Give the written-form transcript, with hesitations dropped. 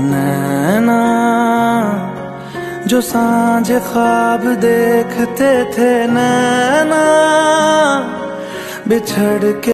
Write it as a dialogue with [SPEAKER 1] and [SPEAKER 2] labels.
[SPEAKER 1] नैना जो सांझ ख्वाब देखते थे, नैना बिछड़ के